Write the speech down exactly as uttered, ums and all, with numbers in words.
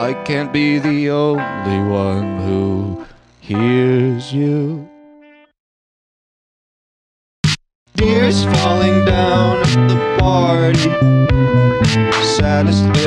I can't be the only one who hears you. Tears falling down at the party, saddest